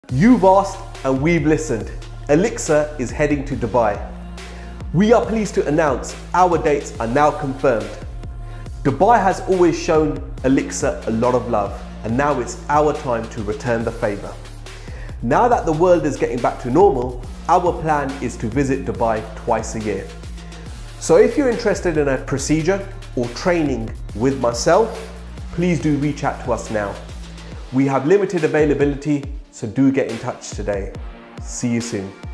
You've asked and we've listened. Elixir is heading to Dubai. We are pleased to announce our dates are now confirmed. Dubai has always shown Elixir a lot of love, and now it's our time to return the favour. Now that the world is getting back to normal, our plan is to visit Dubai twice a year. So if you're interested in a procedure or training with myself, please do reach out to us now. We have limited availability, so do get in touch today. See you soon.